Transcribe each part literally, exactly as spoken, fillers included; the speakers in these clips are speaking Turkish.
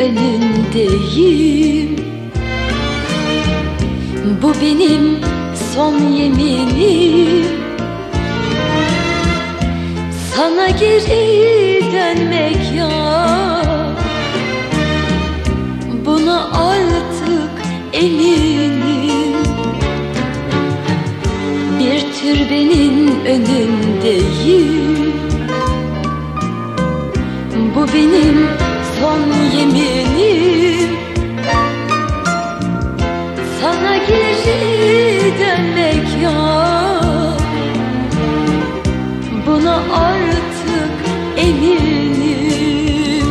önündeyim. Bu benim son yeminim. Sana geri dönmek yok, buna artık eminim. Bir türbenin önündeyim. Bu benim son yeminim. Sana geri dönmek yok, buna artık eminim.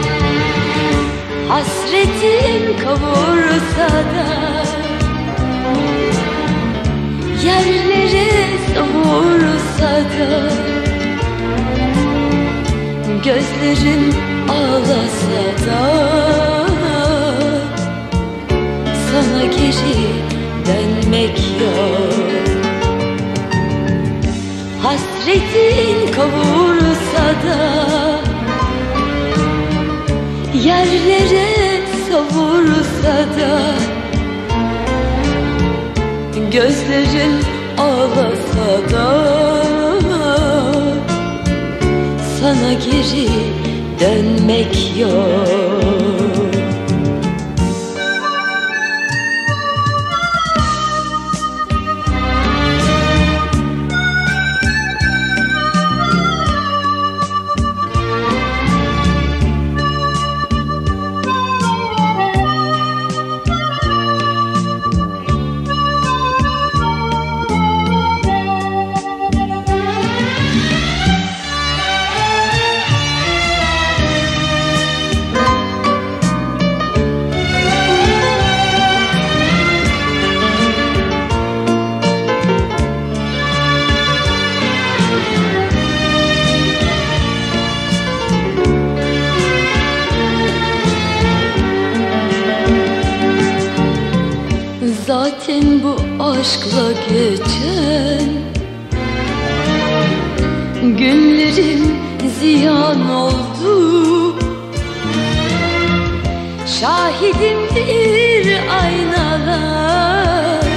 Hasretim kavursa da, yerlere savursa da, gözlerim ağlasa da, sana geri dönmek yok. Hasretin kavursa da, yerlere savursa da, gözlerin ağlasa da, sana geri dönmek yok. Zaten bu aşkla geçen günlerim ziyan oldu. Şahidimdir aynalar,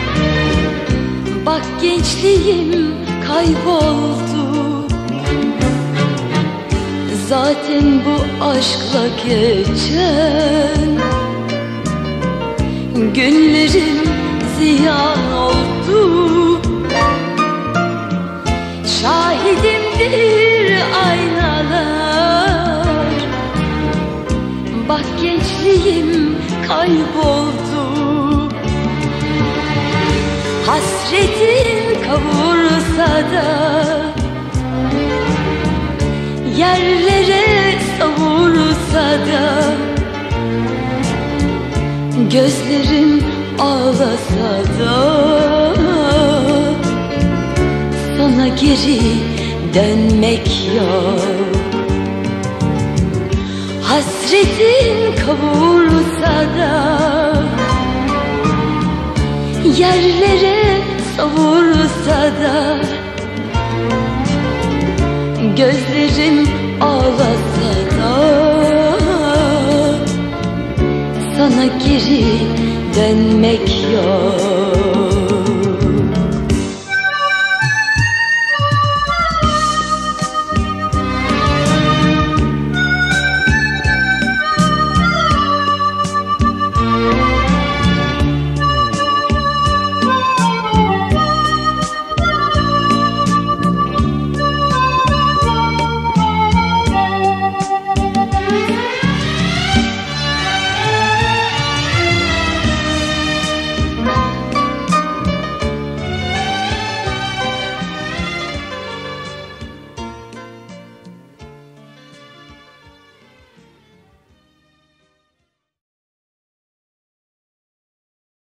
bak gençliğim kayboldu. Zaten bu aşkla geçen günlerim ziyan oldu. Şahidimdir aynalar, bak gençliğim kayboldu. Hasretin kavursa da, yerlere savursa da, gözlerim ağlasa da, sana geri dönmek yok. Hasretin kavursa da, yerlere savursa da, gözlerim ağlasa da, sana geri dönmek yok.